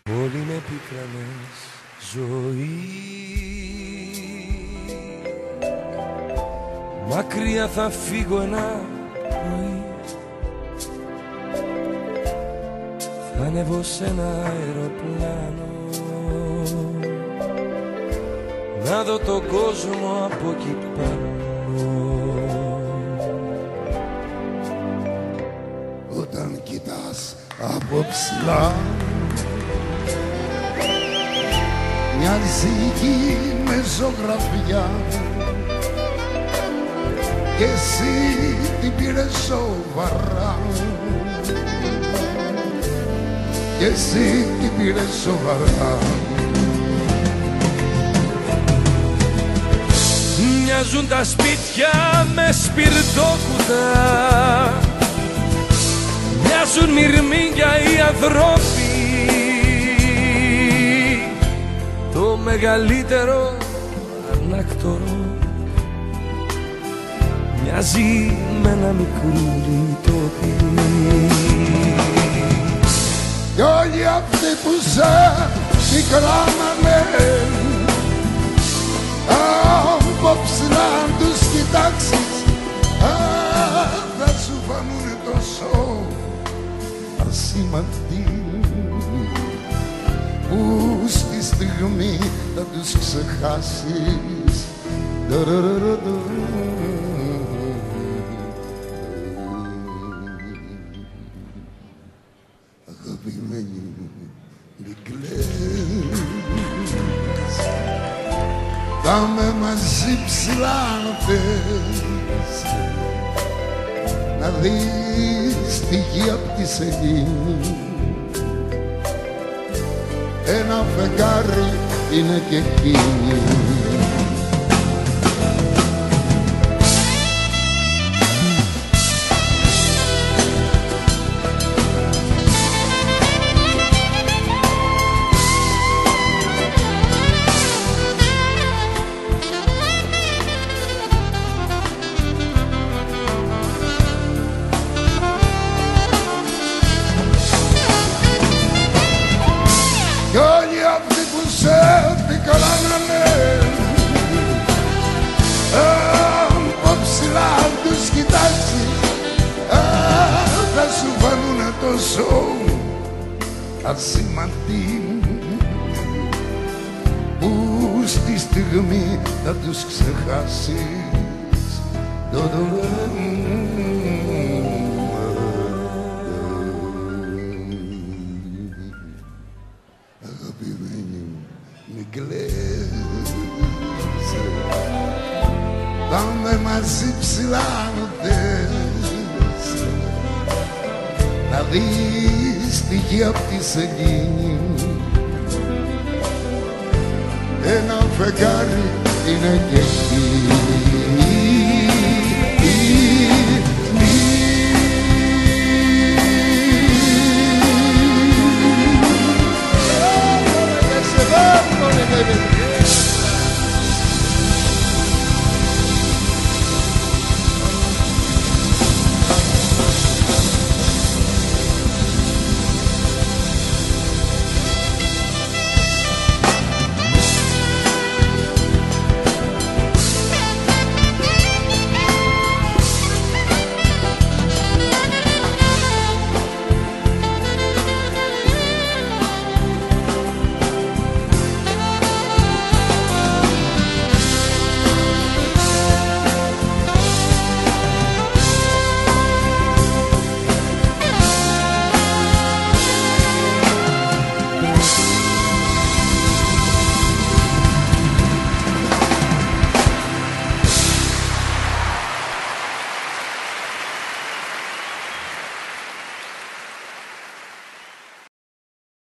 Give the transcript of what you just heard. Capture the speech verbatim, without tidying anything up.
Όλοι με πίκρανες ζωή, μακριά θα φύγω ένα πρωί, θα ανέβω σ' ένα αεροπλάνο να δω τον κόσμο από εκεί πάνω. Όταν κοιτάς από ψηλά μοιάζει εκεί με ζωγραφιά και εσύ την πήρες σοβαρά και εσύ την πήρες σοβαρά. Μοιάζουν τα σπίτια με σπιρτόκουτα, μοιάζουν μυρμήγκια οι ανθρώποι. Το μεγαλύτερο ανάκτορο μοιάζει με ένα μικρούλι τοπί. Κι όλοι αυτοί που σε μικράνανε από ψηλά αν τους κοιτάξεις θα σου φανούνε τόσο ασήμαντοι που στη στιγμή θα τους ξεχάσεις. Αγαπημένη μου, μη κλαις, πάμε μαζί ψηλά αν θες να δεις τη γη απ' τη σελήνη. Ένα φεγγάρι είναι και εκείνη. Κι όλοι αυτοί που σε πικράνανε από ψηλά αν τους κοιτάξεις θα σου φανούνε τόσο ασήμαντοι που στη στιγμή θα τους ξεχάσεις. Αγαπημένη μου, μη κλαις, πάμε μαζί ψηλά αν θες να δεις τη γη απ' τη σελήνη. Ένα φεγγάρι είναι και εκεί.